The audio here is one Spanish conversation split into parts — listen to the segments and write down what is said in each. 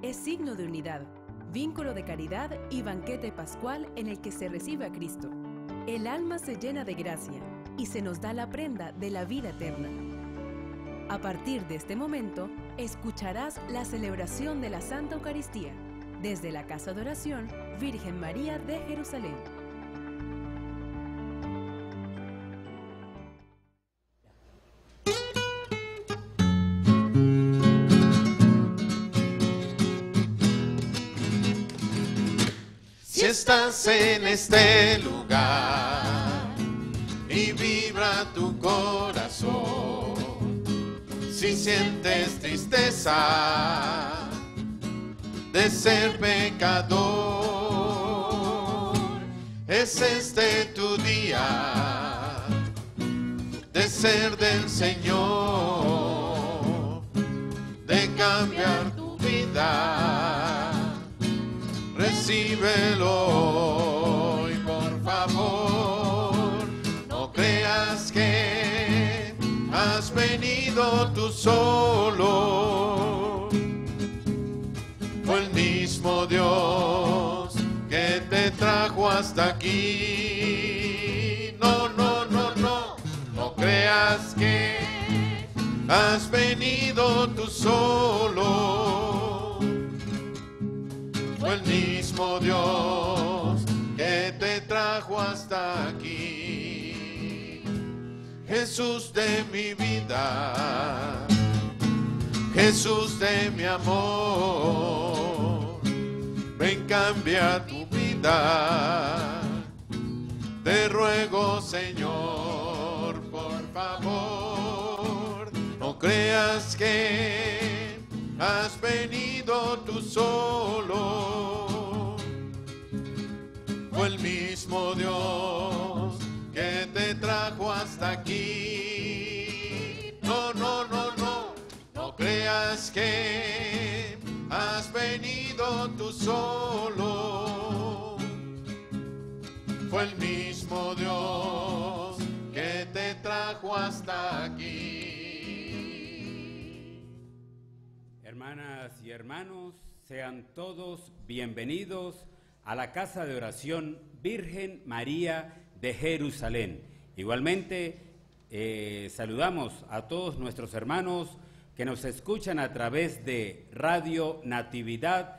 es signo de unidad, vínculo de caridad y banquete pascual en el que se recibe a Cristo. El alma se llena de gracia y se nos da la prenda de la vida eterna. A partir de este momento, escucharás la celebración de la Santa Eucaristía desde la Casa de Oración Virgen María de Jerusalén. Si estás en este lugar y vibra tu corazón, si sientes tristeza de ser pecador, es este tu día de ser del Señor, de cambiar tu vida. Recíbelo hoy, por favor. No creas que has venido tú solo. Fue el mismo Dios que te trajo hasta aquí. No, no, no, no. No creas que has venido tú solo. Fue el mismo Dios que te trajo hasta aquí. Jesús de mi vida, Jesús de mi amor, ven, cambia tu vida. Te ruego, Señor, por favor, no creas que has venido tú solo. Fue el mismo Dios que te trajo hasta aquí. No, no, no, no, no creas que has venido tú solo. Fue el mismo Dios que te trajo hasta aquí. Hermanas y hermanos, sean todos bienvenidos a la Casa de Oración Virgen María de Jerusalén. Igualmente, saludamos a todos nuestros hermanos que nos escuchan a través de Radio Natividad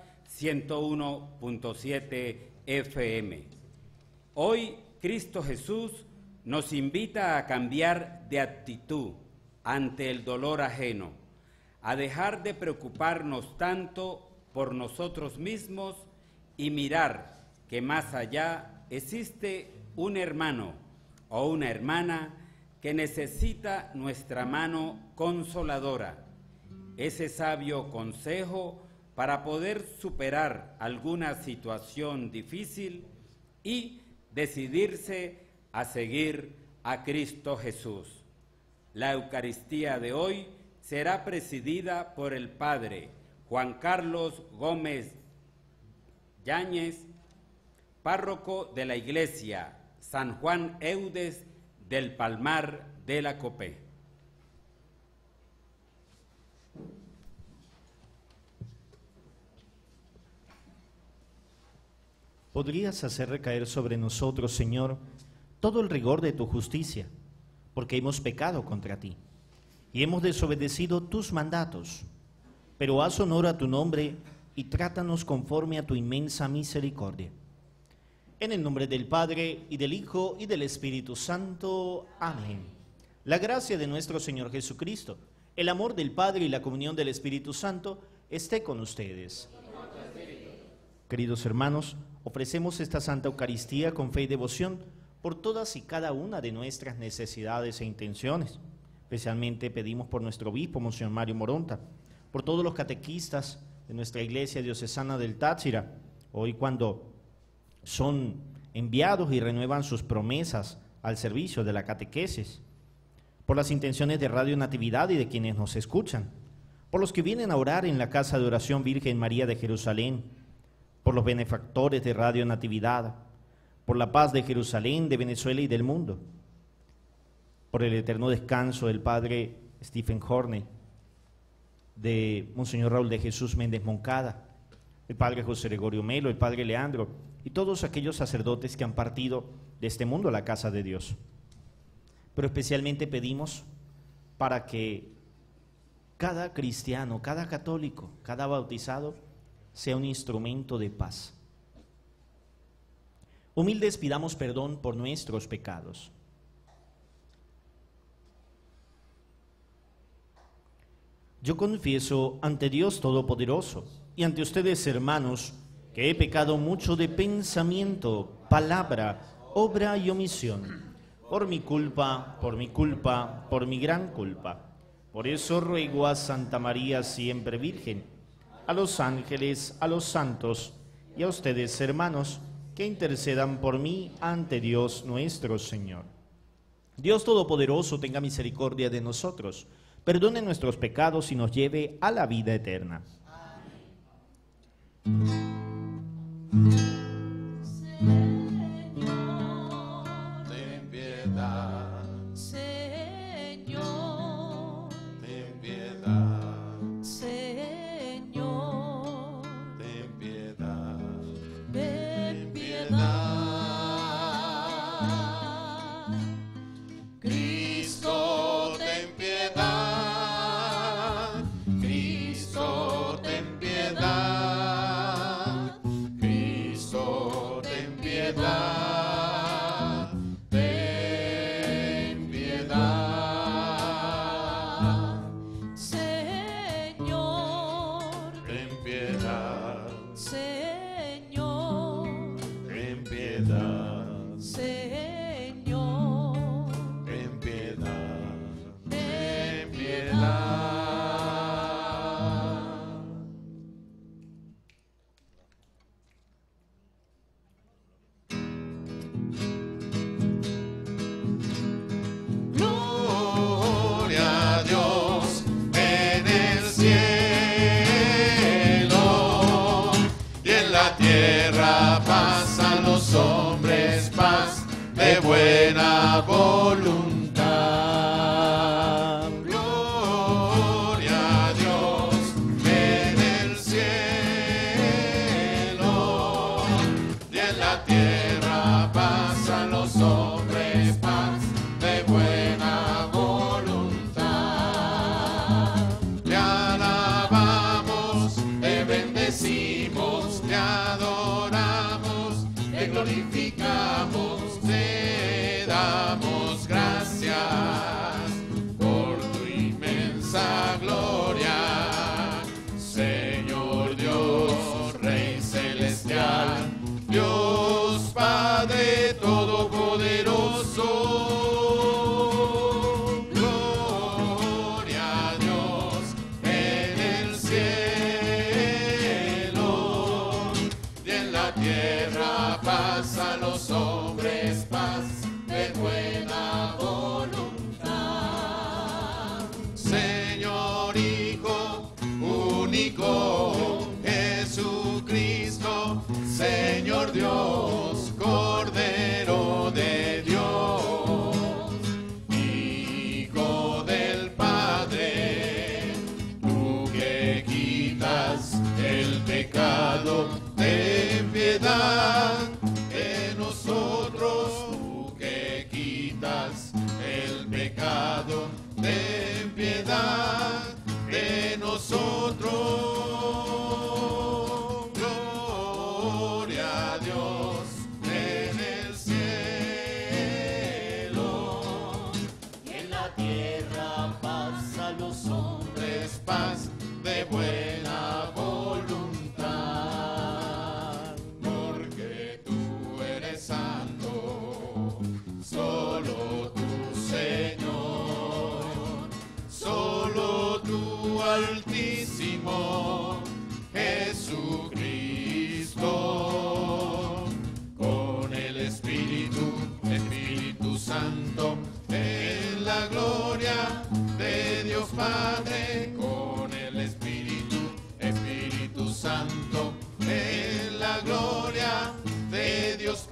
101.7 FM. Hoy, Cristo Jesús nos invita a cambiar de actitud ante el dolor ajeno, a dejar de preocuparnos tanto por nosotros mismos y mirar que más allá existe un hermano o una hermana que necesita nuestra mano consoladora, ese sabio consejo para poder superar alguna situación difícil y decidirse a seguir a Cristo Jesús. La Eucaristía de hoy será presidida por el Padre Juan Carlos Gómez Yáñez, párroco de la Iglesia San Juan Eudes del Palmar de la Copé. Podrías hacer recaer sobre nosotros, Señor, todo el rigor de tu justicia, porque hemos pecado contra ti y hemos desobedecido tus mandatos. Pero haz honor a tu nombre y trátanos conforme a tu inmensa misericordia. En el nombre del Padre, y del Hijo, y del Espíritu Santo. Amén. La gracia de nuestro Señor Jesucristo, el amor del Padre y la comunión del Espíritu Santo esté con ustedes. Queridos hermanos, ofrecemos esta Santa Eucaristía con fe y devoción por todas y cada una de nuestras necesidades e intenciones. Especialmente pedimos por nuestro obispo, Monseñor Mario Moronta, por todos los catequistas de nuestra Iglesia Diocesana del Táchira, hoy cuando son enviados y renuevan sus promesas al servicio de la catequesis, por las intenciones de Radio Natividad y de quienes nos escuchan, por los que vienen a orar en la Casa de Oración Virgen María de Jerusalén, por los benefactores de Radio Natividad, por la paz de Jerusalén, de Venezuela y del mundo, por el eterno descanso del Padre Stephen Horne, de Monseñor Raúl de Jesús Méndez Moncada el padre José Gregorio Melo, el padre Leandro y todos aquellos sacerdotes que han partido de este mundo a la casa de Dios. Pero especialmente pedimos para que cada cristiano, cada católico, cada bautizado sea un instrumento de paz. Humildes pidamos perdón por nuestros pecados. Yo confieso ante Dios Todopoderoso y ante ustedes, hermanos, que he pecado mucho de pensamiento, palabra, obra y omisión, por mi culpa, por mi gran culpa. Por eso ruego a Santa María siempre Virgen, a los ángeles, a los santos y a ustedes, hermanos, que intercedan por mí ante Dios nuestro Señor. Dios Todopoderoso tenga misericordia de nosotros, perdone nuestros pecados y nos lleve a la vida eterna. Señor, ten piedad. Señor, Ten piedad. Señor, Ten piedad. ten piedad. Cristo, ten piedad. Cristo, ten piedad. Cristo, ten piedad. Ten piedad. Señor, Ten piedad. Señor, Ten piedad. Señor, Ten piedad. ten Ten piedad. Gloria a Dios en el cielo y en la tierra paz a los hombres, paz de buena voluntad. Gloria a Dios en el cielo y en la tierra paz a los hombres, paz de buena voluntad. Te alabamos, te bendecimos, te adoramos, te glorificamos, te damos gracias por tu inmensa gloria, Señor Dios, Rey celestial, Dios Padre Todopoderoso. Gloria a Dios en el cielo y en la tierra paz a los hombres, paz de buena voluntad. Señor Hijo único, Jesucristo, Señor Dios, Cordero de Dios, Hijo del Padre, tú que quitas el pecado, ten piedad de nosotros, tú que quitas el pecado, ten piedad de nosotros. Gloria a Dios en el cielo Y en la tierra paz a los hombres, paz de buena voluntad, porque tú eres santo, solo tú, Señor, solo tú, Altísimo Jesucristo, con el Espíritu Santo, en la gloria de Dios Padre, con el Espíritu Santo, en la gloria de Dios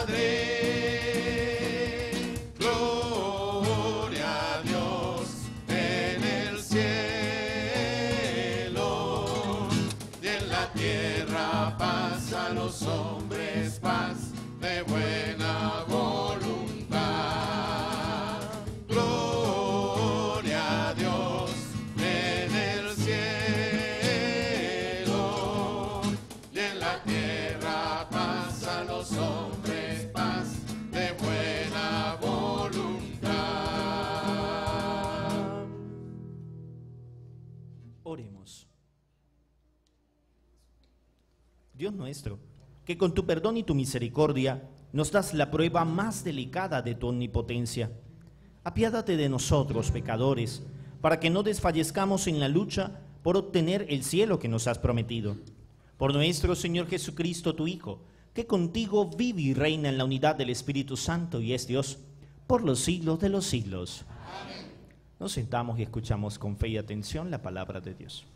Padre. Gloria a Dios en el cielo y en la tierra a los hombres paz de buena voluntad. Gloria a Dios en el cielo, y en la tierra paz a los hombres paz de buena voluntad. Oremos. Dios nuestro, que con tu perdón y tu misericordia nos das la prueba más delicada de tu omnipotencia, apiádate de nosotros, pecadores, para que no desfallezcamos en la lucha por obtener el cielo que nos has prometido. Por nuestro Señor Jesucristo, tu Hijo, que contigo vive y reina en la unidad del Espíritu Santo y es Dios, por los siglos de los siglos. Amén. Nos sentamos y escuchamos con fe y atención la palabra de Dios.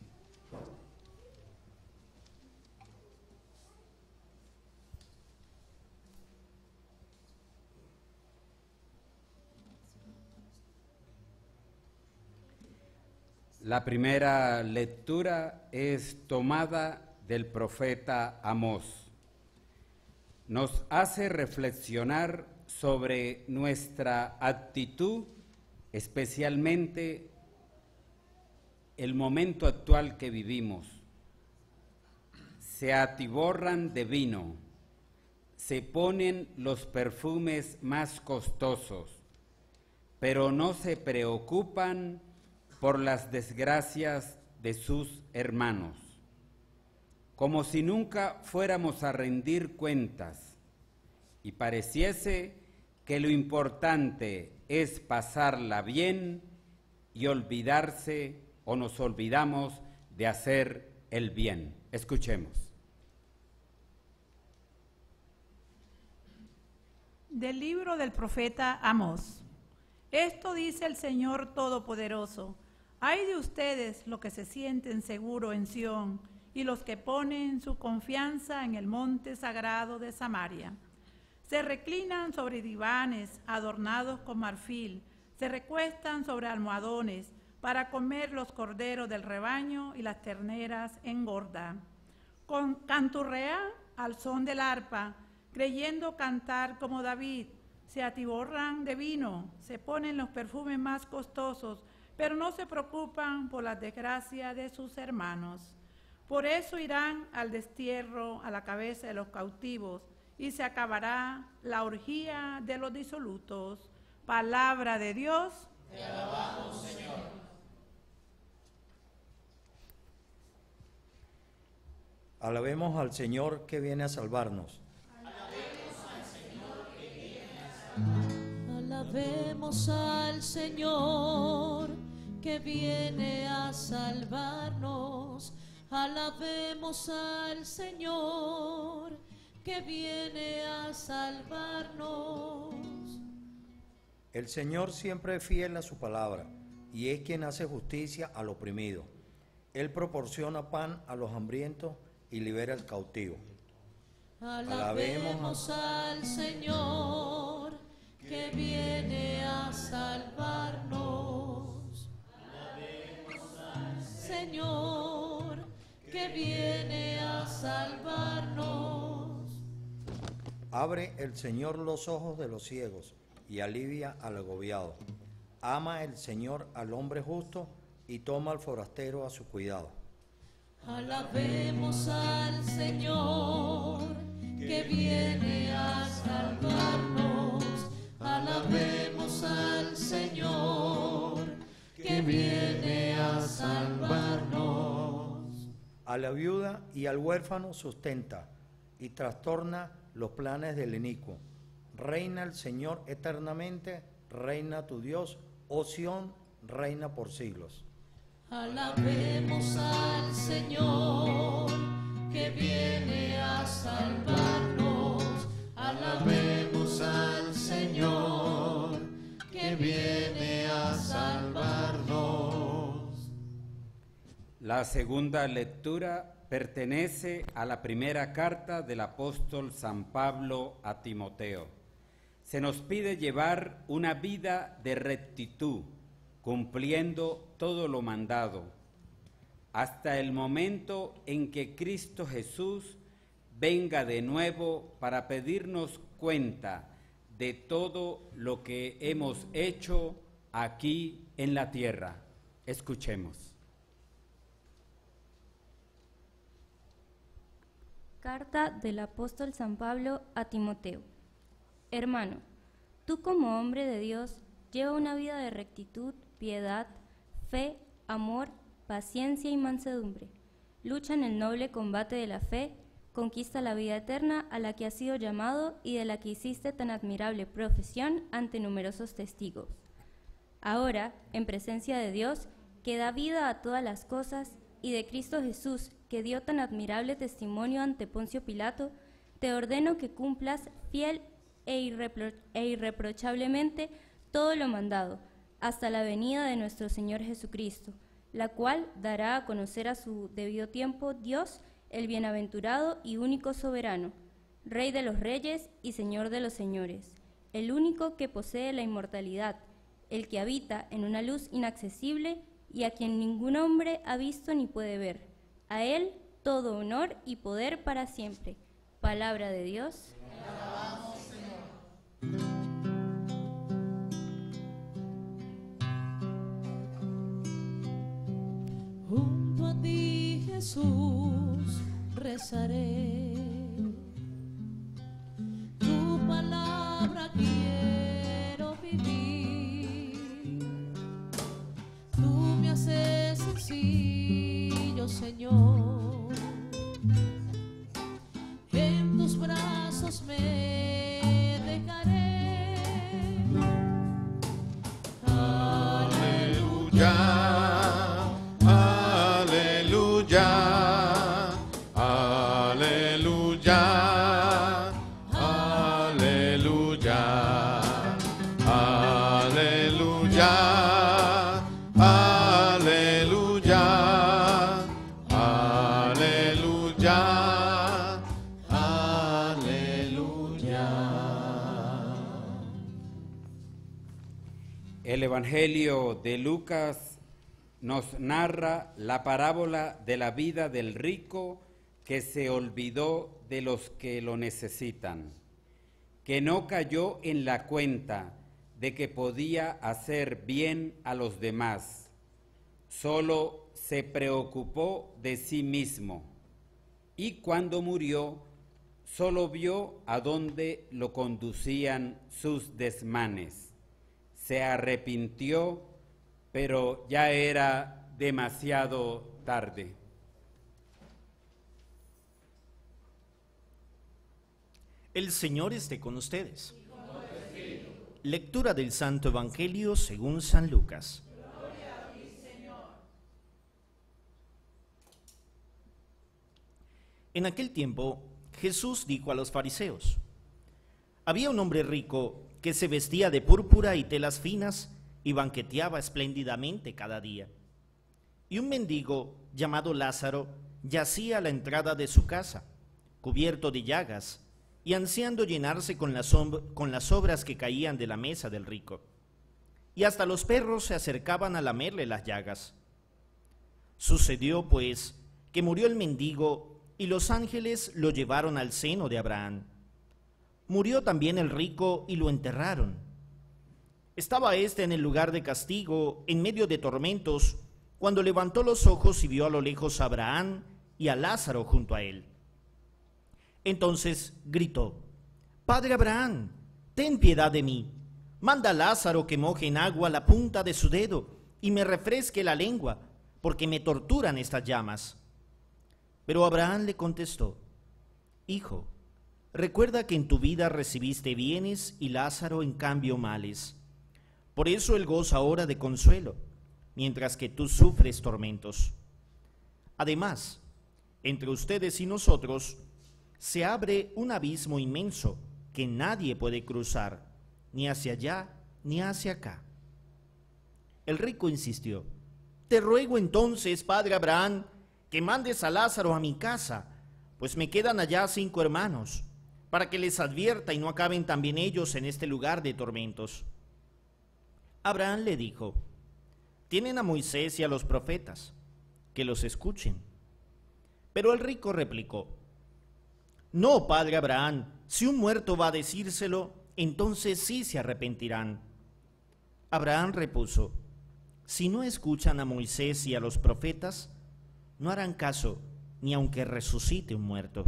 La primera lectura es tomada del profeta Amós. Nos hace reflexionar sobre nuestra actitud, especialmente el momento actual que vivimos. Se atiborran de vino, se ponen los perfumes más costosos, pero no se preocupan por las desgracias de sus hermanos, como si nunca fuéramos a rendir cuentas y pareciese que lo importante es pasarla bien y olvidarse o nos olvidamos de hacer el bien. Escuchemos. Del libro del profeta Amós. Esto dice el Señor Todopoderoso: ay de ustedes los que se sienten seguros en Sión y los que ponen su confianza en el monte sagrado de Samaria. Se reclinan sobre divanes adornados con marfil, se recuestan sobre almohadones para comer los corderos del rebaño y las terneras engorda. Canturrean al son del arpa, creyendo cantar como David. Se atiborran de vino, se ponen los perfumes más costosos, pero no se preocupan por la desgracia de sus hermanos. Por eso irán al destierro a la cabeza de los cautivos y se acabará la orgía de los disolutos. Palabra de Dios. Te alabamos, Señor. Alabemos al Señor que viene a salvarnos. Alabemos al Señor que viene a salvarnos. Alabemos al Señor que viene a salvarnos. El Señor siempre es fiel a su palabra y es quien hace justicia al oprimido. Él proporciona pan a los hambrientos y libera al cautivo. Alabemos al Señor que viene a salvarnos. Alabemos al Señor que viene a salvarnos. Abre el Señor los ojos de los ciegos y alivia al agobiado. Ama el Señor al hombre justo y toma al forastero a su cuidado. Alabemos al Señor que viene a salvarnos. Alabemos al Señor que viene a salvarnos. A la viuda y al huérfano sustenta y trastorna los planes del inicuo. Reina el Señor eternamente, reina tu Dios, oh Sión, reina por siglos. Alabemos al Señor que viene a salvarnos. Alabemos al Señor que viene a salvarnos. La segunda lectura pertenece a la primera carta del apóstol San Pablo a Timoteo. Se nos pide llevar una vida de rectitud, cumpliendo todo lo mandado, hasta el momento en que Cristo Jesús venga de nuevo para pedirnos cuenta de todo lo que hemos hecho aquí en la tierra. Escuchemos. Carta del apóstol San Pablo a Timoteo. Hermano, tú como hombre de Dios, lleva una vida de rectitud, piedad, fe, amor, paciencia y mansedumbre. Lucha en el noble combate de la fe, conquista la vida eterna a la que has sido llamado y de la que hiciste tan admirable profesión ante numerosos testigos. Ahora, en presencia de Dios, que da vida a todas las cosas, y de Cristo Jesús, que dio tan admirable testimonio ante Poncio Pilato, te ordeno que cumplas fiel e irreprochablemente todo lo mandado, hasta la venida de nuestro Señor Jesucristo, la cual dará a conocer a su debido tiempo Dios, el bienaventurado y único soberano, Rey de los reyes y Señor de los señores, el único que posee la inmortalidad, el que habita en una luz inaccesible y a quien ningún hombre ha visto ni puede ver. A él todo honor y poder para siempre. Palabra de Dios. Te alabamos, Señor. Junto a ti, Jesús, rezaré. Tu palabra quiero vivir. Tú me haces sencillo, Señor. En tus brazos me dejaré. Aleluya, aleluya, aleluya, aleluya, aleluya, aleluya, aleluya, aleluya. El Evangelio de Lucas nos narra la parábola de la vida del rico que se olvidó de los que lo necesitan, que no cayó en la cuenta de que podía hacer bien a los demás, solo se preocupó de sí mismo y cuando murió solo vio a dónde lo conducían sus desmanes. Se arrepintió, pero ya era demasiado tarde. El Señor esté con ustedes. Lectura del Santo Evangelio según San Lucas. Gloria a ti, Señor. En aquel tiempo, Jesús dijo a los fariseos: había un hombre rico que se vestía de púrpura y telas finas y banqueteaba espléndidamente cada día. Y un mendigo llamado Lázaro yacía a la entrada de su casa, cubierto de llagas y ansiando llenarse con las sobras que caían de la mesa del rico. Y hasta los perros se acercaban a lamerle las llagas. Sucedió, pues, que murió el mendigo y los ángeles lo llevaron al seno de Abraham. Murió también el rico y lo enterraron. Estaba éste en el lugar de castigo, en medio de tormentos, cuando levantó los ojos y vio a lo lejos a Abraham y a Lázaro junto a él. Entonces gritó: Padre Abraham, ten piedad de mí. Manda a Lázaro que moje en agua la punta de su dedo y me refresque la lengua, porque me torturan estas llamas. Pero Abraham le contestó: Hijo, recuerda que en tu vida recibiste bienes y Lázaro en cambio males. Por eso él goza ahora de consuelo, mientras que tú sufres tormentos. Además, entre ustedes y nosotros se abre un abismo inmenso que nadie puede cruzar, ni hacia allá ni hacia acá. El rico insistió: Te ruego entonces, padre Abraham, que mandes a Lázaro a mi casa, pues me quedan allá 5 hermanos, para que les advierta y no acaben también ellos en este lugar de tormentos. Abraham le dijo: Tienen a Moisés y a los profetas, que los escuchen. Pero el rico replicó: No, padre Abraham, si un muerto va a decírselo, entonces sí se arrepentirán. Abraham repuso, si no escuchan a Moisés y a los profetas, no harán caso ni aunque resucite un muerto.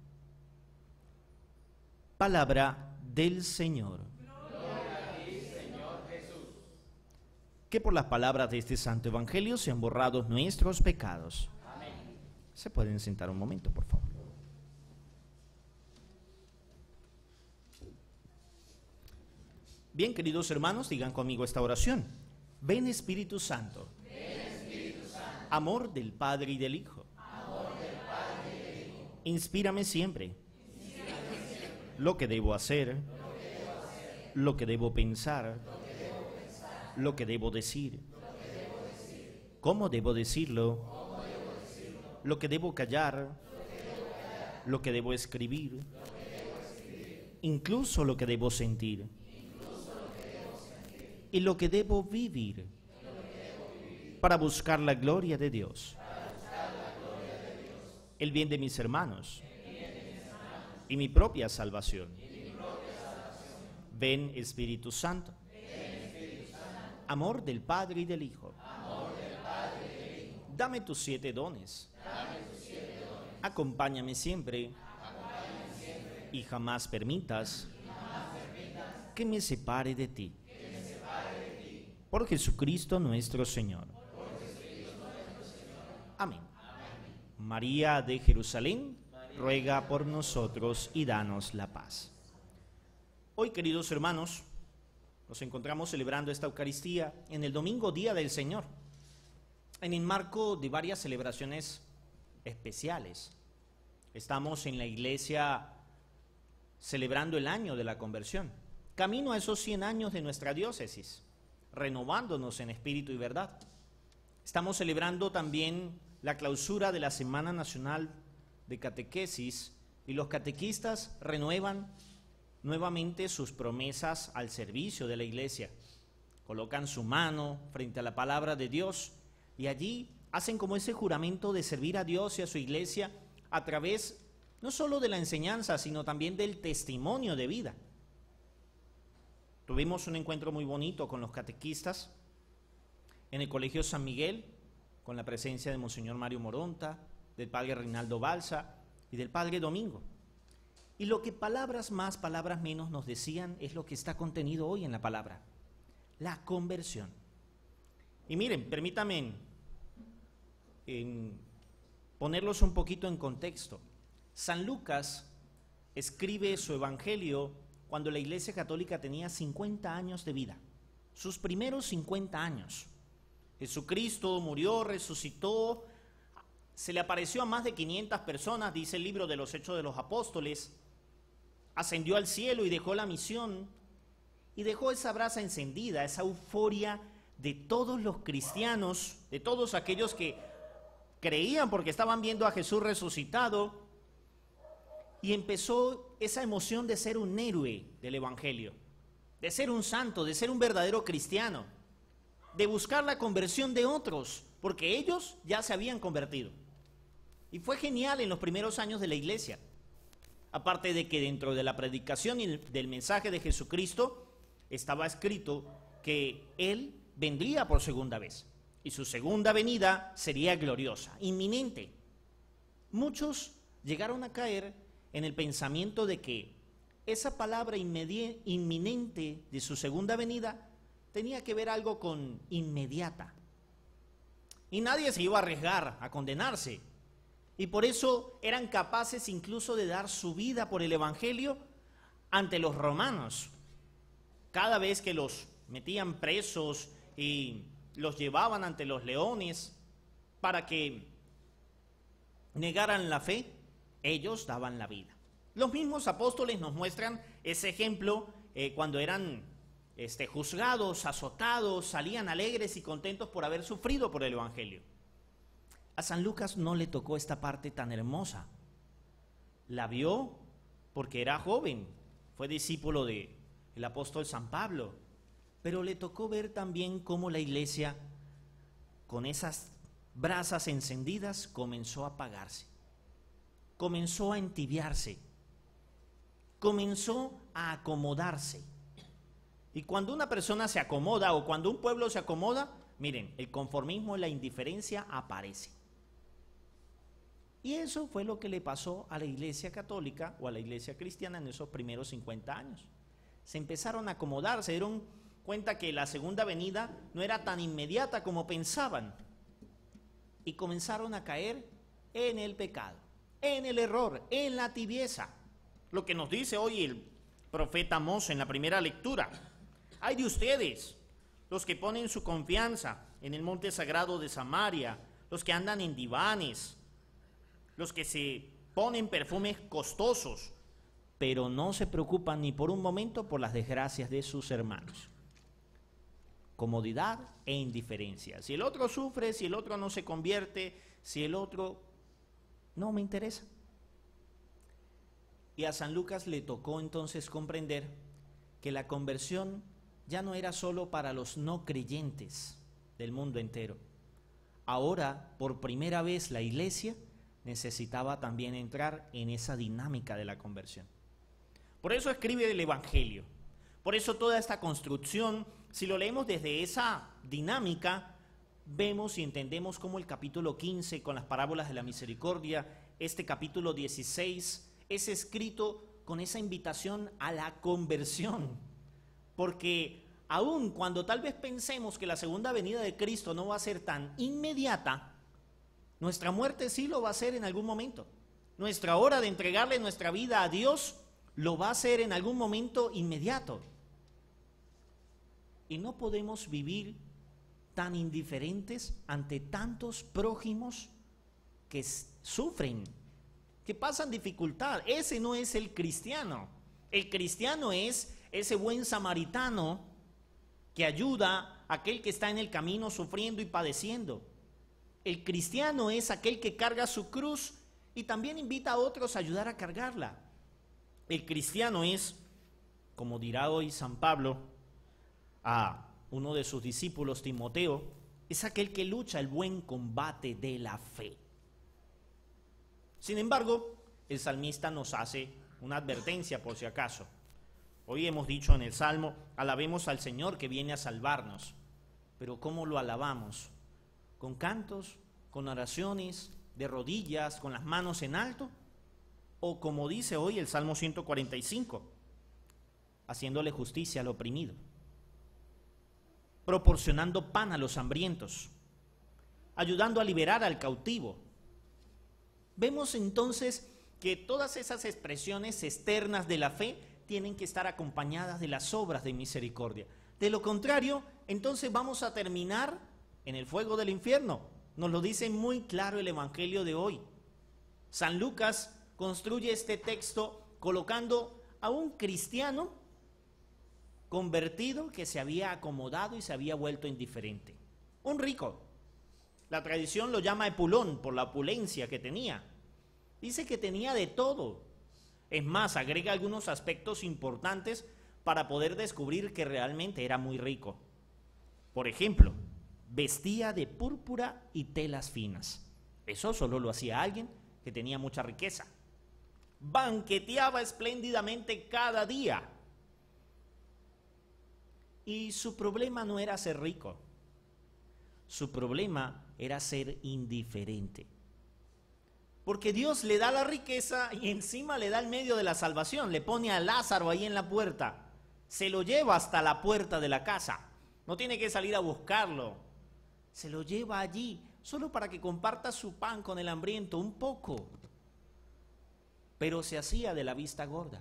Palabra del Señor. Gloria a ti, Señor Jesús. Que por las palabras de este santo evangelio sean borrados nuestros pecados. Amén. Se pueden sentar un momento, por favor. Bien, queridos hermanos, digan conmigo esta oración. Ven Espíritu Santo. Ven, Espíritu Santo. Amor del Padre y del Hijo. Amor del Padre y del Hijo. Inspírame siempre. Lo que debo hacer. Lo que debo pensar. Lo que debo decir. Cómo debo decirlo. Lo que debo callar. Lo que debo escribir. Incluso lo que debo sentir. Y lo que debo vivir para buscar la gloria de Dios, el bien de mis hermanos y mi propia salvación. Ven Espíritu Santo, amor del Padre y del Hijo. Dame tus 7 dones. Acompáñame siempre y jamás permitas que me separe de ti. Por Jesucristo nuestro Señor. Amén. María de Jerusalén, ruega por nosotros y danos la paz. Hoy, queridos hermanos, nos encontramos celebrando esta Eucaristía en el domingo Día del Señor, en el marco de varias celebraciones especiales. Estamos en la iglesia celebrando el año de la conversión, camino a esos 100 años de nuestra diócesis, renovándonos en espíritu y verdad. Estamos celebrando también la clausura de la Semana Nacional de Catequesis y los catequistas renuevan nuevamente sus promesas al servicio de la iglesia. Colocan su mano frente a la palabra de Dios y allí hacen como ese juramento de servir a Dios y a su iglesia a través no solo de la enseñanza, sino también del testimonio de vida. Tuvimos un encuentro muy bonito con los catequistas en el Colegio San Miguel, con la presencia de Monseñor Mario Moronta, del Padre Reinaldo Balsa y del Padre Domingo. Y lo que palabras más, palabras menos nos decían es lo que está contenido hoy en la palabra, la conversión. Y miren, permítanme ponerlos un poquito en contexto. San Lucas escribe su evangelio cuando la Iglesia Católica tenía 50 años de vida, sus primeros 50 años. Jesucristo murió, resucitó, se le apareció a más de 500 personas, dice el libro de los Hechos de los Apóstoles, ascendió al cielo y dejó la misión, y dejó esa brasa encendida, esa euforia de todos los cristianos, de todos aquellos que creían porque estaban viendo a Jesús resucitado, y empezó esa emoción de ser un héroe del Evangelio, de ser un santo, de ser un verdadero cristiano, de buscar la conversión de otros, porque ellos ya se habían convertido. Y fue genial en los primeros años de la iglesia. Aparte de que dentro de la predicación y del mensaje de Jesucristo estaba escrito que Él vendría por segunda vez, y su segunda venida sería gloriosa, inminente. Muchos llegaron a caer en el pensamiento de que esa palabra inminente de su segunda venida tenía que ver algo con inmediata. Y nadie se iba a arriesgar a condenarse. Y por eso eran capaces incluso de dar su vida por el Evangelio ante los romanos. Cada vez que los metían presos y los llevaban ante los leones para que negaran la fe, ellos daban la vida. Los mismos apóstoles nos muestran ese ejemplo cuando eran juzgados, azotados, salían alegres y contentos por haber sufrido por el Evangelio. A San Lucas no le tocó esta parte tan hermosa. La vio porque era joven, fue discípulo del apóstol San Pablo, pero le tocó ver también cómo la iglesia, con esas brasas encendidas, comenzó a apagarse, comenzó a entibiarse, comenzó a acomodarse. Y cuando una persona se acomoda o cuando un pueblo se acomoda, miren, el conformismo y la indiferencia aparecen. Y eso fue lo que le pasó a la iglesia católica o a la iglesia cristiana en esos primeros 50 años. Se empezaron a acomodar, se dieron cuenta que la segunda venida no era tan inmediata como pensaban. Y comenzaron a caer en el pecado, en el error, en la tibieza. Lo que nos dice hoy el profeta Amós en la primera lectura. Ay de ustedes, los que ponen su confianza en el monte sagrado de Samaria, los que andan en divanes, los que se ponen perfumes costosos, pero no se preocupan ni por un momento por las desgracias de sus hermanos. Comodidad e indiferencia. Si el otro sufre, si el otro no se convierte, si el otro no me interesa. Y a San Lucas le tocó entonces comprender que la conversión ya no era solo para los no creyentes del mundo entero. Ahora, por primera vez, la iglesia necesitaba también entrar en esa dinámica de la conversión. Por eso escribe el Evangelio. Por eso toda esta construcción, si lo leemos desde esa dinámica, vemos y entendemos cómo el capítulo 15, con las parábolas de la misericordia, este capítulo 16, es escrito con esa invitación a la conversión. Porque aun cuando tal vez pensemos que la segunda venida de Cristo no va a ser tan inmediata, nuestra muerte sí lo va a ser en algún momento. Nuestra hora de entregarle nuestra vida a Dios lo va a ser en algún momento inmediato. Y no podemos vivir tan indiferentes ante tantos prójimos que sufren, que pasan dificultad. Ese no es el cristiano. El cristiano es ese buen samaritano que ayuda a aquel que está en el camino sufriendo y padeciendo. El cristiano es aquel que carga su cruz y también invita a otros a ayudar a cargarla. El cristiano es, como dirá hoy San Pablo a uno de sus discípulos, Timoteo, es aquel que lucha el buen combate de la fe. Sin embargo, el salmista nos hace una advertencia por si acaso. Hoy hemos dicho en el Salmo, alabemos al Señor que viene a salvarnos. Pero ¿cómo lo alabamos? ¿Con cantos, con oraciones, de rodillas, con las manos en alto? O como dice hoy el Salmo 145, haciéndole justicia al oprimido, proporcionando pan a los hambrientos, ayudando a liberar al cautivo. Vemos entonces que todas esas expresiones externas de la fe tienen que estar acompañadas de las obras de misericordia. De lo contrario, entonces vamos a terminar en el fuego del infierno. Nos lo dice muy claro el Evangelio de hoy. San Lucas construye este texto colocando a un cristiano convertido que se había acomodado y se había vuelto indiferente. Un rico. La tradición lo llama Epulón por la opulencia que tenía. Dice que tenía de todo. Es más, agrega algunos aspectos importantes para poder descubrir que realmente era muy rico. Por ejemplo, vestía de púrpura y telas finas. Eso solo lo hacía alguien que tenía mucha riqueza. Banqueteaba espléndidamente cada día. Y su problema no era ser rico. Su problema era ser indiferente. Porque Dios le da la riqueza y encima le da el medio de la salvación. Le pone a Lázaro ahí en la puerta. Se lo lleva hasta la puerta de la casa. No tiene que salir a buscarlo. Se lo lleva allí solo para que comparta su pan con el hambriento un poco. Pero se hacía de la vista gorda.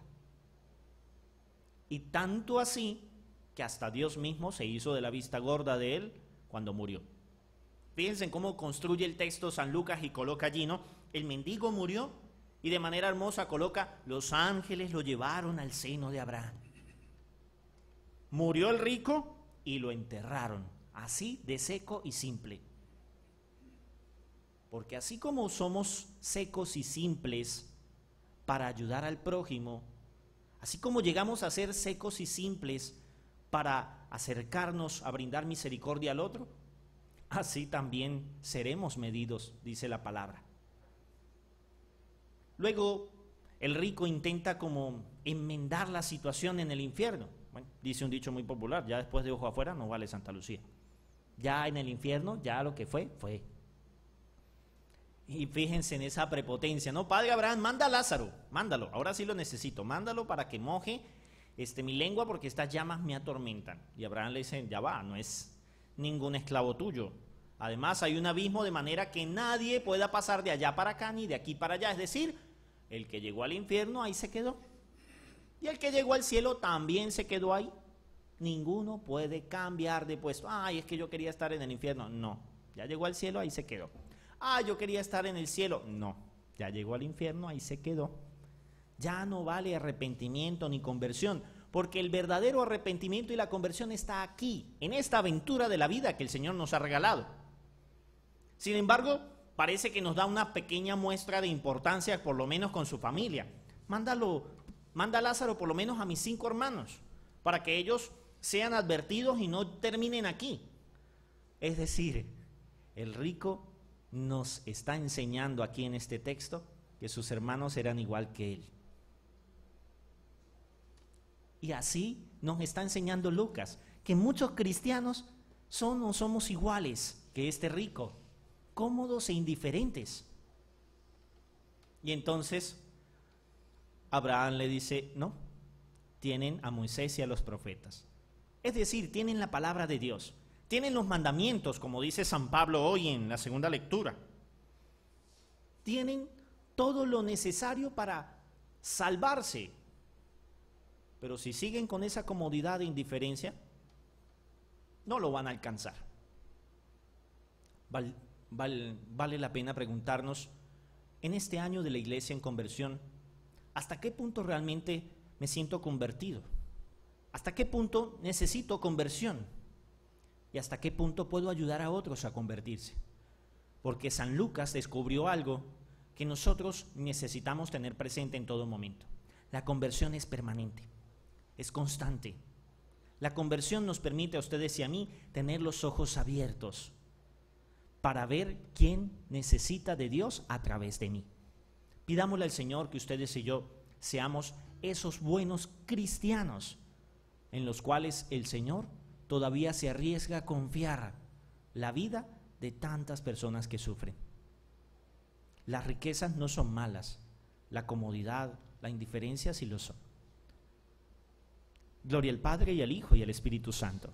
Y tanto así que hasta Dios mismo se hizo de la vista gorda de él cuando murió. Fíjense en cómo construye el texto San Lucas y coloca allí, ¿no? El mendigo murió y de manera hermosa coloca, los ángeles lo llevaron al seno de Abraham. Murió el rico y lo enterraron, así de seco y simple. Porque así como somos secos y simples para ayudar al prójimo, así como llegamos a ser secos y simples para acercarnos a brindar misericordia al otro, así también seremos medidos, dice la palabra. Luego, el rico intenta como enmendar la situación en el infierno. Bueno, dice un dicho muy popular, ya después de ojo afuera no vale Santa Lucía. Ya en el infierno, ya lo que fue, fue. Y fíjense en esa prepotencia, ¿no? Padre Abraham, manda a Lázaro, mándalo, ahora sí lo necesito, mándalo para que moje mi lengua porque estas llamas me atormentan. Y Abraham le dice, ya va, no es ningún esclavo tuyo. Además hay un abismo de manera que nadie pueda pasar de allá para acá ni de aquí para allá. Es decir, el que llegó al infierno ahí se quedó. Y el que llegó al cielo también se quedó ahí. Ninguno puede cambiar de puesto. Ay, es que yo quería estar en el infierno. No, ya llegó al cielo, ahí se quedó. Ah, yo quería estar en el cielo. No, ya llegó al infierno, ahí se quedó. Ya no vale arrepentimiento ni conversión, porque el verdadero arrepentimiento y la conversión está aquí, en esta aventura de la vida que el Señor nos ha regalado. Sin embargo, parece que nos da una pequeña muestra de importancia, por lo menos con su familia. Manda a Lázaro por lo menos a mis 5 hermanos, para que ellos sean advertidos y no terminen aquí. Es decir, el rico nos está enseñando aquí en este texto que sus hermanos eran igual que él. Y así nos está enseñando Lucas, que muchos cristianos somos iguales que este rico, cómodos e indiferentes. Y entonces Abraham le dice, no, tienen a Moisés y a los profetas. Es decir, tienen la palabra de Dios, tienen los mandamientos, como dice San Pablo hoy en la segunda lectura. Tienen todo lo necesario para salvarse. Pero si siguen con esa comodidad e indiferencia, no lo van a alcanzar. Vale la pena preguntarnos, en este año de la Iglesia en conversión, ¿hasta qué punto realmente me siento convertido? ¿Hasta qué punto necesito conversión? ¿Y hasta qué punto puedo ayudar a otros a convertirse? Porque San Lucas descubrió algo que nosotros necesitamos tener presente en todo momento. La conversión es permanente, es constante. La conversión nos permite a ustedes y a mí tener los ojos abiertos para ver quién necesita de Dios a través de mí. Pidámosle al Señor que ustedes y yo seamos esos buenos cristianos en los cuales el Señor todavía se arriesga a confiar la vida de tantas personas que sufren. Las riquezas no son malas, la comodidad, la indiferencia sí lo son. Gloria al Padre y al Hijo y al Espíritu Santo.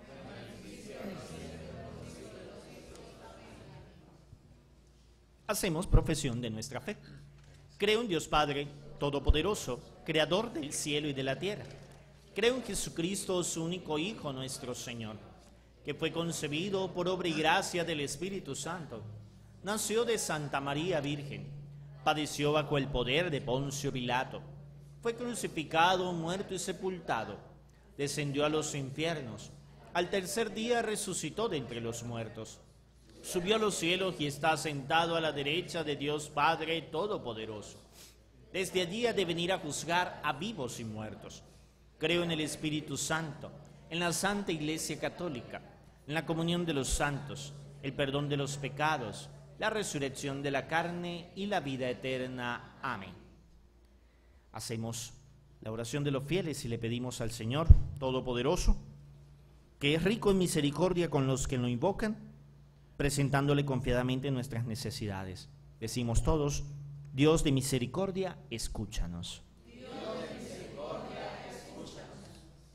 Hacemos profesión de nuestra fe. Creo en Dios Padre Todopoderoso, Creador del cielo y de la tierra. Creo en Jesucristo, su único Hijo, nuestro Señor, que fue concebido por obra y gracia del Espíritu Santo. Nació de Santa María Virgen, padeció bajo el poder de Poncio Pilato, fue crucificado, muerto y sepultado, descendió a los infiernos, al tercer día resucitó de entre los muertos, subió a los cielos y está sentado a la derecha de Dios Padre Todopoderoso. Desde allí ha de venir a juzgar a vivos y muertos. Creo en el Espíritu Santo, en la Santa Iglesia Católica, en la comunión de los santos, el perdón de los pecados, la resurrección de la carne y la vida eterna. Amén. Hacemos la oración de los fieles y le pedimos al Señor Todopoderoso, que es rico en misericordia con los que lo invocan, presentándole confiadamente nuestras necesidades. Decimos todos: Dios de misericordia, escúchanos. Dios de misericordia, escúchanos.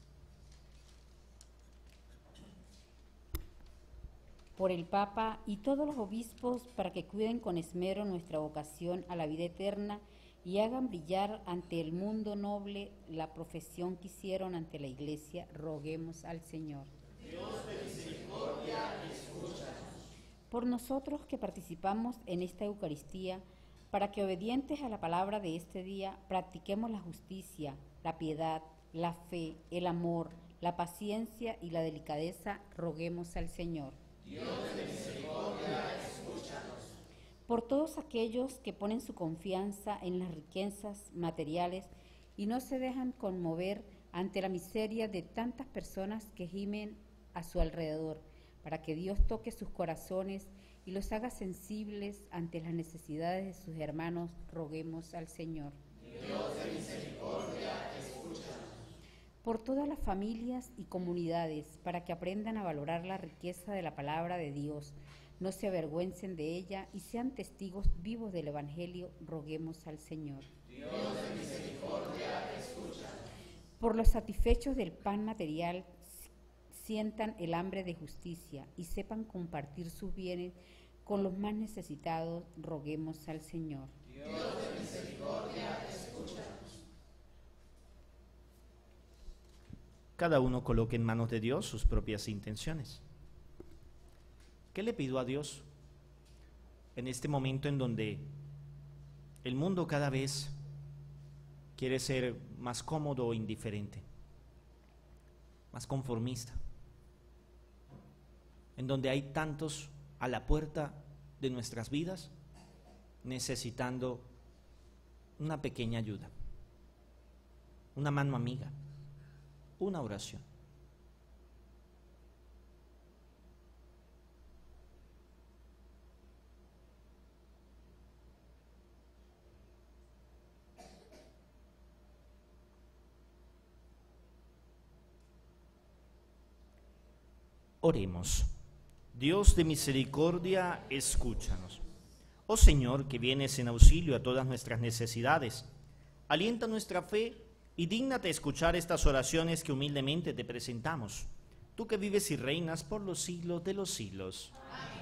Por el Papa y todos los obispos, para que cuiden con esmero nuestra vocación a la vida eterna y hagan brillar ante el mundo noble la profesión que hicieron ante la Iglesia, roguemos al Señor. Dios de misericordia, escúchanos. Por nosotros que participamos en esta Eucaristía, para que obedientes a la palabra de este día, practiquemos la justicia, la piedad, la fe, el amor, la paciencia y la delicadeza, roguemos al Señor. Dios de misericordia, escúchanos. Por todos aquellos que ponen su confianza en las riquezas materiales y no se dejan conmover ante la miseria de tantas personas que gimen a su alrededor, para que Dios toque sus corazones y los haga sensibles ante las necesidades de sus hermanos, roguemos al Señor. Por todas las familias y comunidades, para que aprendan a valorar la riqueza de la palabra de Dios, no se avergüencen de ella y sean testigos vivos del Evangelio, roguemos al Señor. Dios de misericordia, escúchanos. Por los satisfechos del pan material, sientan el hambre de justicia y sepan compartir sus bienes con los más necesitados, roguemos al Señor. Dios de misericordia, escúchanos. Cada uno coloque en manos de Dios sus propias intenciones. ¿Qué le pido a Dios en este momento en donde el mundo cada vez quiere ser más cómodo o indiferente, más conformista, en donde hay tantos a la puerta de nuestras vidas necesitando una pequeña ayuda, una mano amiga, una oración? Oremos. Dios de misericordia, escúchanos. Oh Señor, que vienes en auxilio a todas nuestras necesidades, alienta nuestra fe y dígnate escuchar estas oraciones que humildemente te presentamos. Tú que vives y reinas por los siglos de los siglos.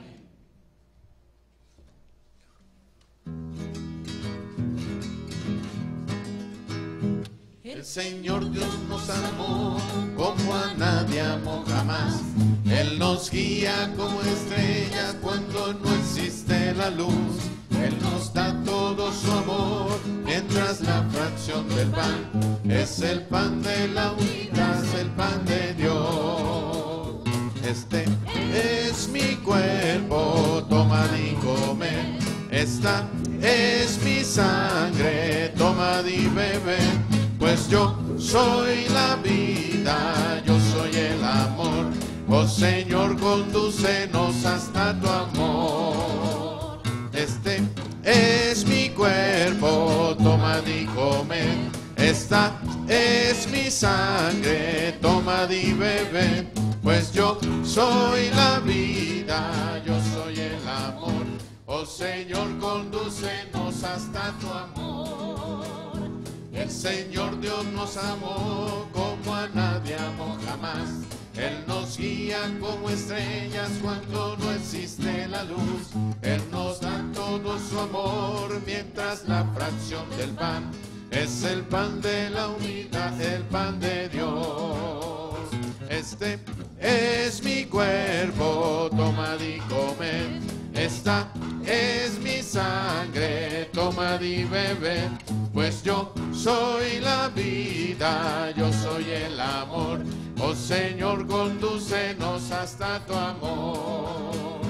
El Señor Dios nos amó como a nadie amó jamás. Él nos guía como estrella cuando no existe la luz. Él nos da todo su amor, mientras la fracción del pan es el pan de la unidad, es el pan de Dios. Este es mi cuerpo, tomad y comed. Esta es mi sangre, tomad y bebed. Pues yo soy la vida, yo soy el amor. Oh Señor, condúcenos hasta tu amor. Este es mi cuerpo, tomad y comed. Esta es mi sangre, tomad y bebed. Pues yo soy la vida, yo soy el amor. Oh Señor, condúcenos hasta tu amor. El Señor Dios nos amó como a nadie amó jamás. Él nos guía como estrellas cuando no existe la luz. Él nos da todo su amor, mientras la fracción del pan es el pan de la unidad, el pan de Dios. Este es mi cuerpo, tomad y comed. Esta es mi sangre, tomad y bebed. Pues yo soy la vida, yo soy el amor. Oh Señor, condúcenos hasta tu amor.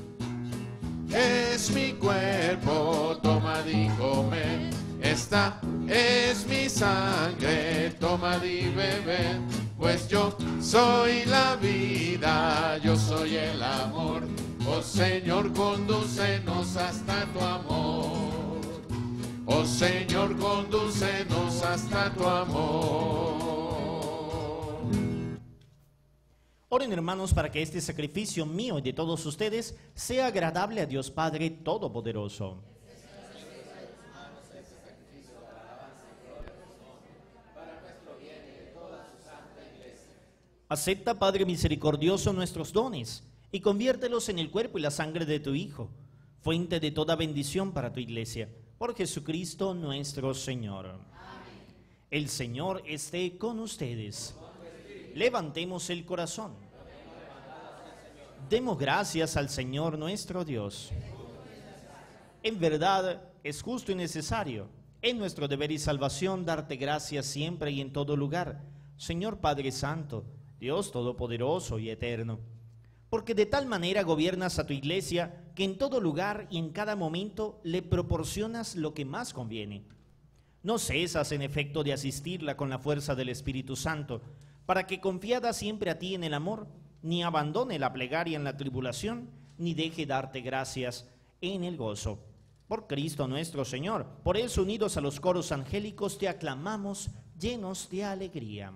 Es mi cuerpo, tomad y comed. Esta es mi sangre, tomad y bebed. Pues yo soy la vida, yo soy el amor. Oh Señor, condúcenos hasta tu amor. Oh Señor, condúcenos hasta tu amor. Oren, hermanos, para que este sacrificio mío y de todos ustedes sea agradable a Dios Padre Todopoderoso. Acepta, Padre misericordioso, nuestros dones y conviértelos en el cuerpo y la sangre de tu Hijo, fuente de toda bendición para tu Iglesia, por Jesucristo nuestro Señor. Amén. El Señor esté con ustedes. Levantemos el corazón. Demos gracias al Señor nuestro Dios. En verdad es justo y necesario, es nuestro deber y salvación darte gracias siempre y en todo lugar, Señor Padre Santo, Dios Todopoderoso y Eterno, porque de tal manera gobiernas a tu Iglesia que en todo lugar y en cada momento le proporcionas lo que más conviene. No cesas en efecto de asistirla con la fuerza del Espíritu Santo, para que confiada siempre a ti en el amor, ni abandone la plegaria en la tribulación, ni deje darte gracias en el gozo. Por Cristo nuestro Señor. Por eso, unidos a los coros angélicos, te aclamamos llenos de alegría.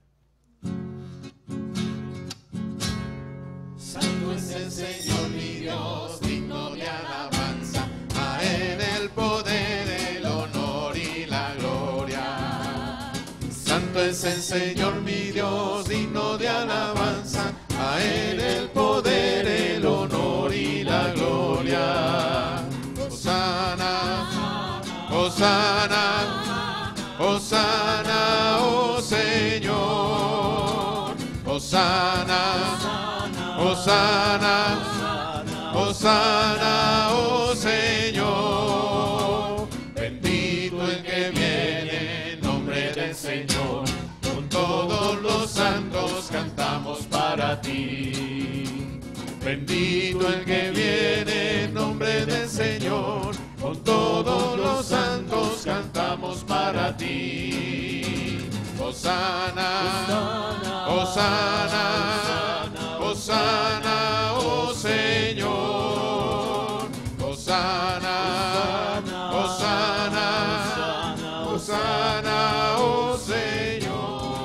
Santo es el Señor mi Dios, digno de alabanza, a Él el poder, el honor y la gloria. Santo es el Señor mi Dios, digno de alabanza, a Él el poder, el honor y la gloria. Hosana, Hosana, Hosana, oh Señor. Hosana, Hosana, Hosana, oh Señor. Bendito el que viene en nombre del Señor. Con todos los santos cantamos para ti. Bendito el que viene en nombre del Señor. Con todos los santos cantamos para ti. Hosana, Hosana, Hosana, oh Señor. Hosana, Hosana, Hosana, oh Señor.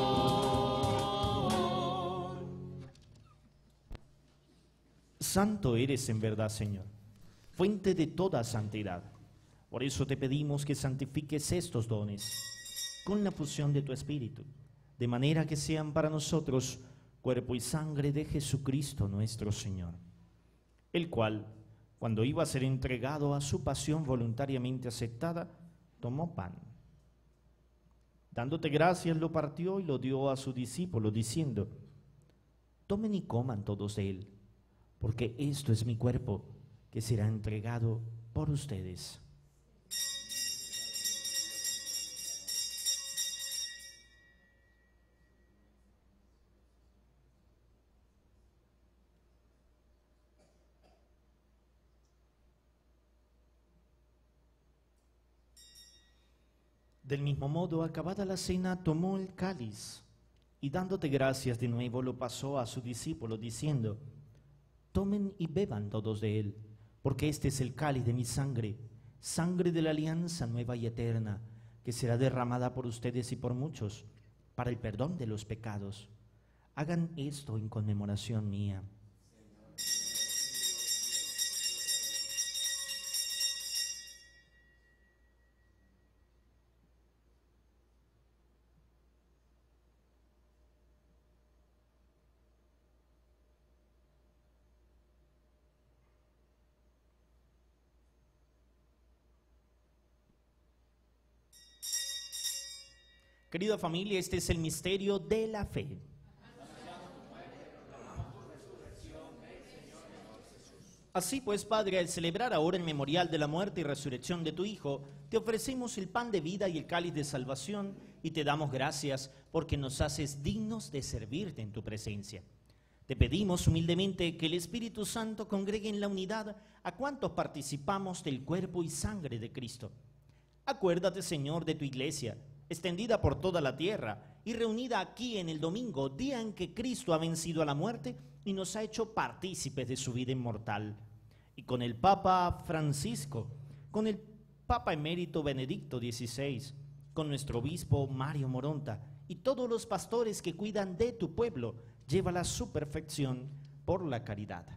Santo eres en verdad, Señor, fuente de toda santidad. Por eso te pedimos que santifiques estos dones con la fusión de tu Espíritu, de manera que sean para nosotros cuerpo y sangre de Jesucristo nuestro Señor, el cual, cuando iba a ser entregado a su pasión voluntariamente aceptada, tomó pan. Dándote gracias, lo partió y lo dio a su discípulo, diciendo: tomen y coman todos de él, porque esto es mi cuerpo, que será entregado por ustedes. Del mismo modo, acabada la cena, tomó el cáliz y dándote gracias de nuevo lo pasó a su discípulo, diciendo: tomen y beban todos de él, porque este es el cáliz de mi sangre, sangre de la alianza nueva y eterna, que será derramada por ustedes y por muchos, para el perdón de los pecados. Hagan esto en conmemoración mía. Querida familia, este es el misterio de la fe. Así pues, Padre, al celebrar ahora el memorial de la muerte y resurrección de tu Hijo, te ofrecemos el pan de vida y el cáliz de salvación y te damos gracias porque nos haces dignos de servirte en tu presencia. Te pedimos humildemente que el Espíritu Santo congregue en la unidad a cuantos participamos del cuerpo y sangre de Cristo. Acuérdate, Señor, de tu iglesia, extendida por toda la tierra y reunida aquí en el domingo, día en que Cristo ha vencido a la muerte y nos ha hecho partícipes de su vida inmortal. Y con el Papa Francisco, con el Papa Emérito Benedicto XVI, con nuestro obispo Mario Moronta y todos los pastores que cuidan de tu pueblo, llévala a su perfección por la caridad.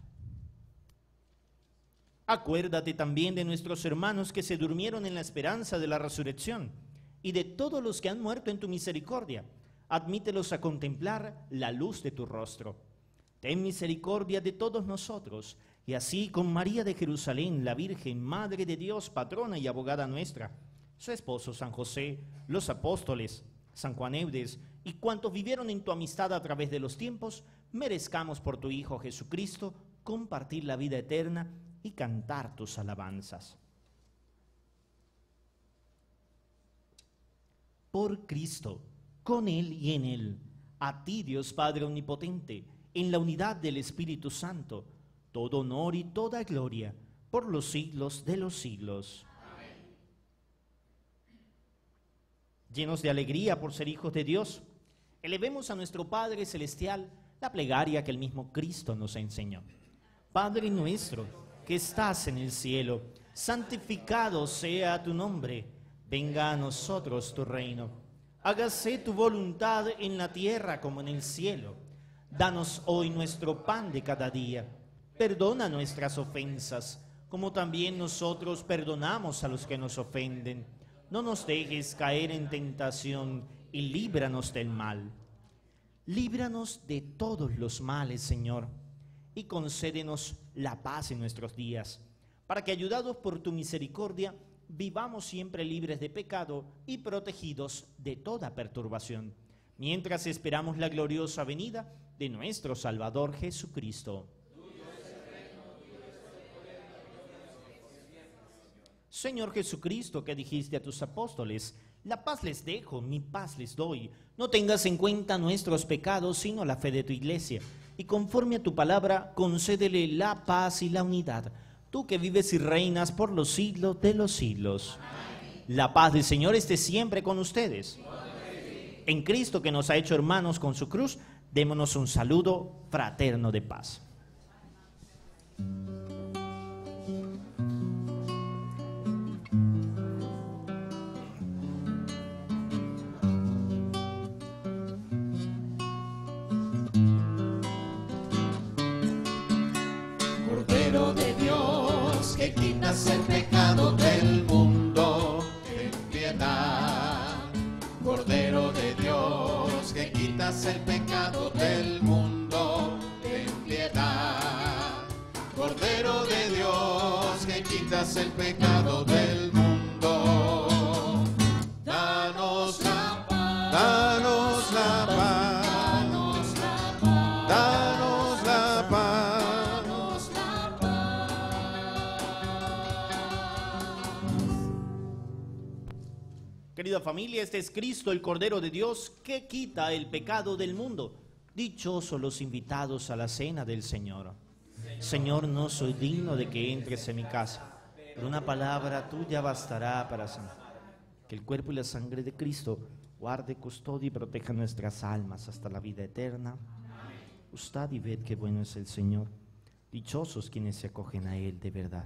Acuérdate también de nuestros hermanos que se durmieron en la esperanza de la resurrección y de todos los que han muerto en tu misericordia. Admítelos a contemplar la luz de tu rostro. Ten misericordia de todos nosotros, y así con María de Jerusalén, la Virgen, Madre de Dios, patrona y abogada nuestra, su esposo San José, los apóstoles, San Juan Eudes, y cuantos vivieron en tu amistad a través de los tiempos, merezcamos por tu Hijo Jesucristo compartir la vida eterna y cantar tus alabanzas. Por Cristo, con Él y en Él, a ti, Dios Padre Omnipotente, en la unidad del Espíritu Santo, todo honor y toda gloria, por los siglos de los siglos. Amén. Llenos de alegría por ser hijos de Dios, elevemos a nuestro Padre Celestial la plegaria que el mismo Cristo nos enseñó. Padre nuestro, que estás en el cielo, Santificado sea tu nombre, venga a nosotros tu reino. Hágase tu voluntad en la tierra como en el cielo. Danos hoy nuestro pan de cada día. Perdona nuestras ofensas, como también nosotros perdonamos a los que nos ofenden. No nos dejes caer en tentación y líbranos del mal. Líbranos de todos los males, Señor, y concédenos la paz en nuestros días, para que, ayudados por tu misericordia, vivamos siempre libres de pecado y protegidos de toda perturbación, mientras esperamos la gloriosa venida de nuestro Salvador Jesucristo. Señor Jesucristo, que dijiste a tus apóstoles: la paz les dejo, mi paz les doy. No tengas en cuenta nuestros pecados, sino la fe de tu iglesia. Y conforme a tu palabra, concédele la paz y la unidad. Tú que vives y reinas por los siglos de los siglos. Amén. La paz del Señor esté siempre con ustedes. En Cristo, que nos ha hecho hermanos con su cruz, démonos un saludo fraterno de paz. Que quitas el pecado del mundo, ten piedad. Cordero de Dios, que quitas el pecado del mundo, ten piedad. Cordero de Dios, que quitas el pecado del mundo, danos la paz, danos la paz, danos la paz, danos la paz. Querida familia, este es Cristo, el Cordero de Dios, que quita el pecado del mundo. Dichosos los invitados a la cena del Señor. Señor, no soy digno de que entres en mi casa, pero una palabra tuya bastará para sanar. Que el cuerpo y la sangre de Cristo guarde, custodie y proteja nuestras almas hasta la vida eterna. Gustad y ved qué bueno es el Señor. Dichosos quienes se acogen a Él de verdad.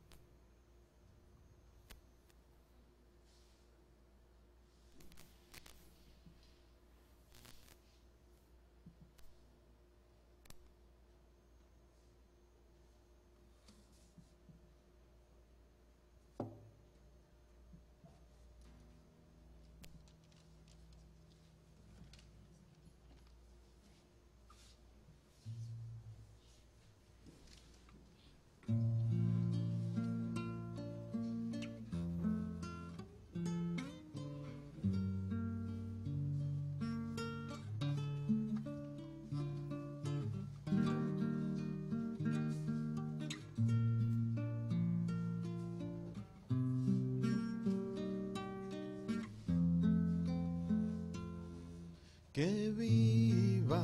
Que viva,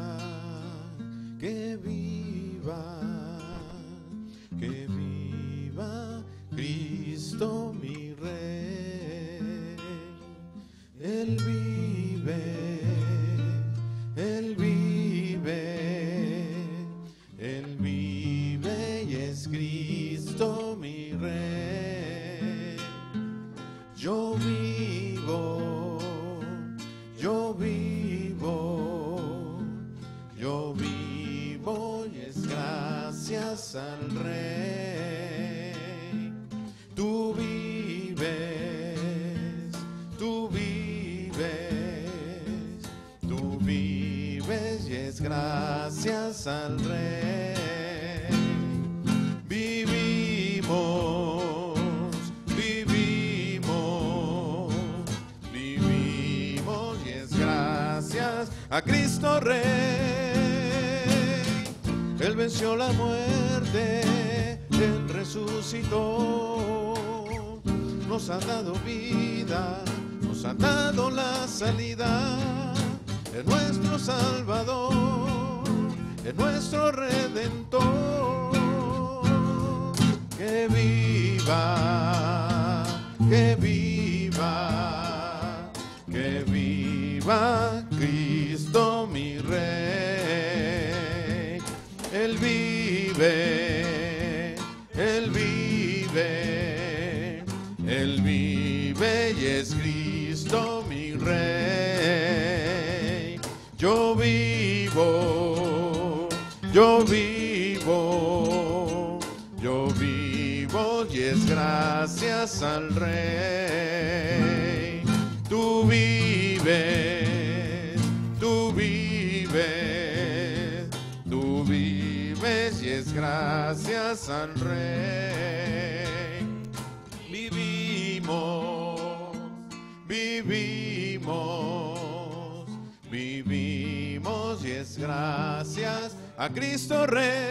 que viva, que viva Cristo mi Rey. Él vive, Él vive, Él vive y es Cristo mi Rey. Yo vivo, yo vivo, yo vivo y es gracias al Rey. Tú vives, tú vives, tú vives y es gracias al Rey. Vivimos, vivimos, vivimos y es gracias a Cristo Rey. Él venció la muerte, Él resucitó, nos ha dado vida, nos ha dado la salida. Es nuestro Salvador, es nuestro Redentor. Que viva, que viva, que viva Cristo mi Rey. Él vive, Él vive, Cristo mi Rey. Yo vivo, yo vivo, yo vivo y es gracias al Rey. Tú vives, tú vives, tú vives y es gracias al Rey. Vivimos, vivimos, vivimos y es gracias a Cristo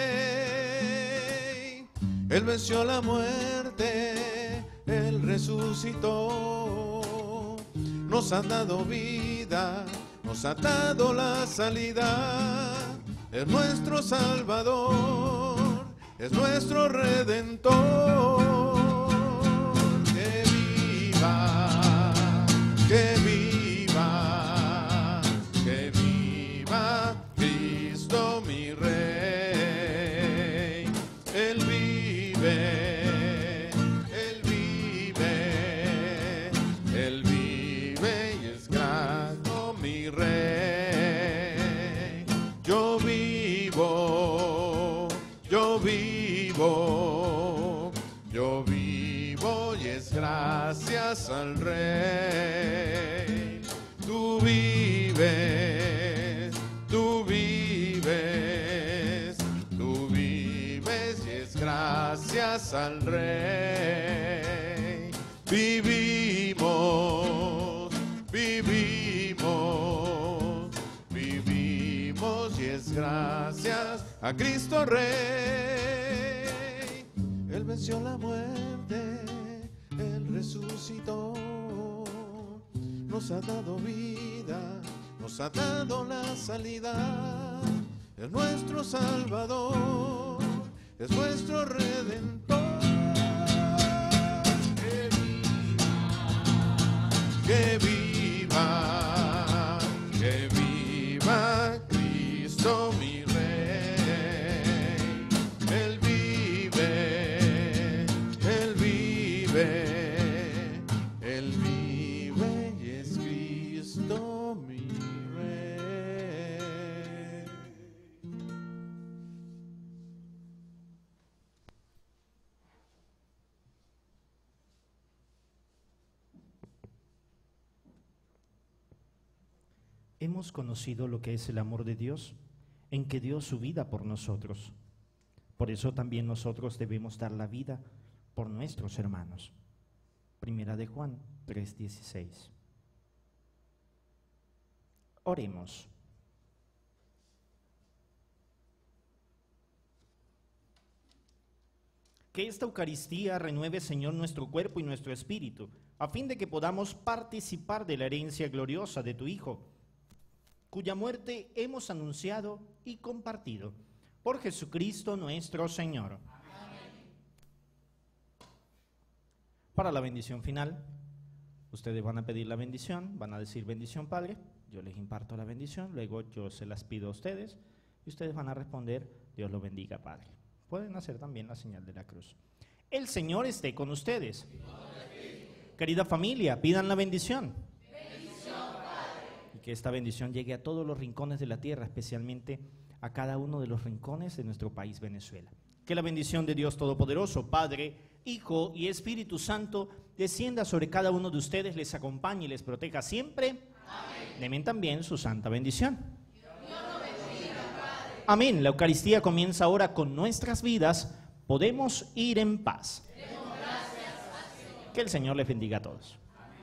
Rey. Él venció la muerte, Él resucitó, nos ha dado vida, nos ha dado la salida. Es nuestro Salvador, es nuestro Redentor. Que viva, que viva, que viva Cristo mi Rey. Él vive, Él vive, Él vive y es grato mi Rey. Yo vivo, yo vivo, yo vivo y es gracias al Rey. Tú vives, tú vives, tú vives y es gracias al Rey. Vivimos, vivimos, vivimos y es gracias a Cristo Rey. Él venció la muerte, Él resucitó, nos ha dado vida, nos ha dado la salida. Es nuestro Salvador, es nuestro Redentor. Que viva, que viva Cristo mi Rey. Él vive, Él vive, Él vive y es Cristo mi Rey. Hemos conocido lo que es el amor de Dios, en que dio su vida por nosotros. Por eso también nosotros debemos dar la vida por nuestros hermanos. Primera de Juan 3:16. Oremos. Que esta Eucaristía renueve, Señor, nuestro cuerpo y nuestro espíritu, a fin de que podamos participar de la herencia gloriosa de tu Hijo, cuya muerte hemos anunciado y compartido. Por Jesucristo nuestro Señor. Amén. Para la bendición final, ustedes van a pedir la bendición, van a decir bendición Padre, yo les imparto la bendición, luego yo se las pido a ustedes y ustedes van a responder Dios lo bendiga Padre. Pueden hacer también la señal de la cruz. El Señor esté con ustedes. Querida familia, pidan la bendición. Que esta bendición llegue a todos los rincones de la tierra, especialmente a cada uno de los rincones de nuestro país, Venezuela. Que la bendición de Dios Todopoderoso, Padre, Hijo y Espíritu Santo, descienda sobre cada uno de ustedes, les acompañe y les proteja siempre. Amén. Denme también su santa bendición. Dios lo bendiga, Padre. Amén. La Eucaristía comienza ahora con nuestras vidas. Podemos ir en paz. Demos gracias al Señor. Que el Señor les bendiga a todos.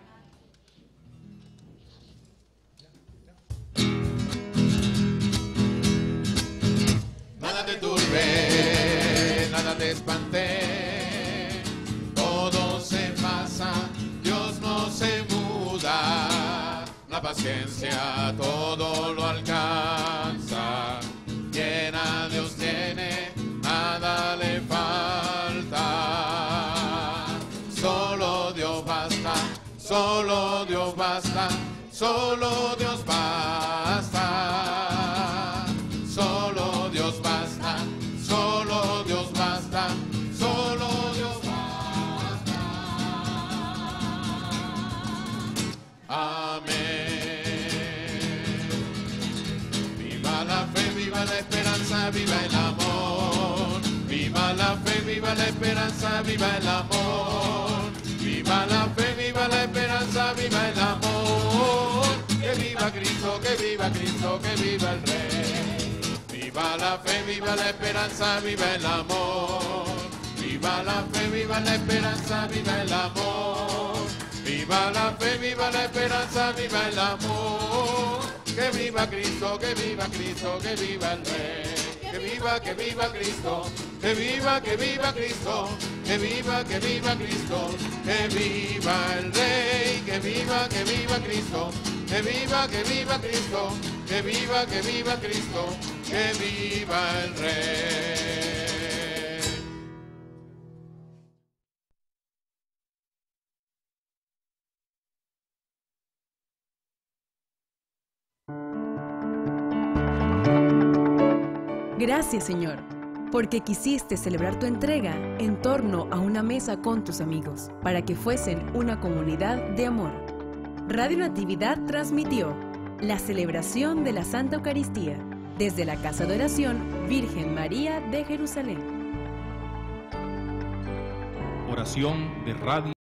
Nada te turbe, nada te espante, todo se pasa, Dios no se muda, la paciencia todo lo alcanza, llena Dios tiene, nada le falta, solo Dios basta, solo Dios basta, solo Dios basta, solo Dios basta, solo Dios basta, solo Dios basta. Amén. Viva la fe, viva la esperanza, viva el amor. Viva la fe, viva la esperanza, viva el amor. Viva la fe, viva la esperanza, viva el amor. Que viva Cristo, que viva Cristo, que viva el Rey. Viva la fe, viva la esperanza, viva el amor. Viva la fe, viva la esperanza, viva el amor. Viva la fe, viva la esperanza, viva el amor. Que viva Cristo, que viva Cristo, que viva el Rey. Que viva Cristo, que viva Cristo, que viva Cristo, que viva el Rey, que viva Cristo, que viva Cristo, que viva Cristo, que viva el Rey. Gracias, Señor, porque quisiste celebrar tu entrega en torno a una mesa con tus amigos, para que fuesen una comunidad de amor. Radio Natividad transmitió la celebración de la Santa Eucaristía desde la Casa de Oración Virgen María de Jerusalén. Oración de Radio